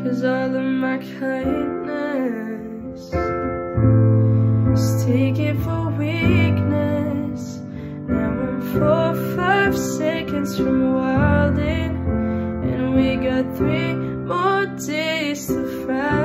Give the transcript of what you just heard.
'cause all of my kindness is taken for weakness. Now I'm 4 or 5 seconds from wilding, and we got 3 more days to fight.